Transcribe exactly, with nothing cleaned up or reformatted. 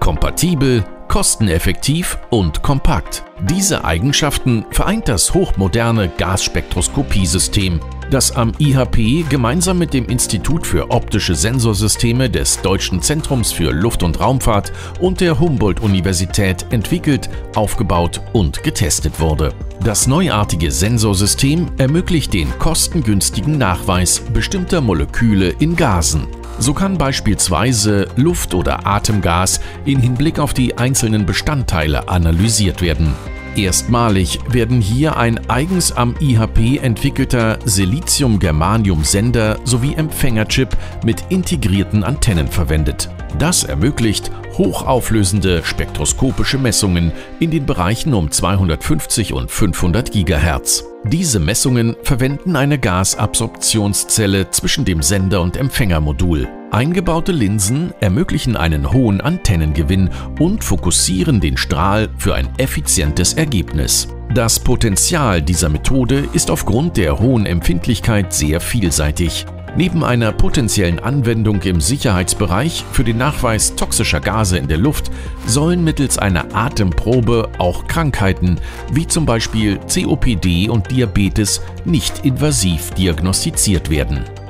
kompatibel, kosteneffektiv und kompakt. Diese Eigenschaften vereint das hochmoderne Gasspektroskopiesystem, das am I H P gemeinsam mit dem Institut für optische Sensorsysteme des Deutschen Zentrums für Luft- und Raumfahrt und der Humboldt-Universität entwickelt, aufgebaut und getestet wurde. Das neuartige Sensorsystem ermöglicht den kostengünstigen Nachweis bestimmter Moleküle in Gasen. So kann beispielsweise Luft- oder Atemgas in Hinblick auf die einzelnen Bestandteile analysiert werden. Erstmalig werden hier ein eigens am I H P entwickelter Silizium-Germanium-Sender sowie Empfängerchip mit integrierten Antennen verwendet. Das ermöglicht hochauflösende spektroskopische Messungen in den Bereichen um zweihundertfünfzig und fünfhundert Gigahertz. Diese Messungen verwenden eine Gasabsorptionszelle zwischen dem Sender- und Empfängermodul. Eingebaute Linsen ermöglichen einen hohen Antennengewinn und fokussieren den Strahl für ein effizientes Ergebnis. Das Potenzial dieser Methode ist aufgrund der hohen Empfindlichkeit sehr vielseitig. Neben einer potenziellen Anwendung im Sicherheitsbereich für den Nachweis toxischer Gase in der Luft sollen mittels einer Atemprobe auch Krankheiten wie zum Beispiel C O P D und Diabetes nicht invasiv diagnostiziert werden.